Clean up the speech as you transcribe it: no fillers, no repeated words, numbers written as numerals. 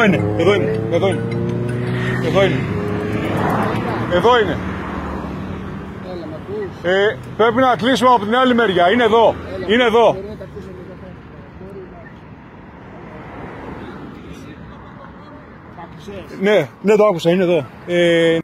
είναι, εδώ είναι, εδώ είναι. Εδώ είναι. Εδώ είναι. Πρέπει να κλείσουμε από την άλλη μεριά. Είναι εδώ. Είναι εδώ. Ναι, το άκουσα. Είναι εδώ.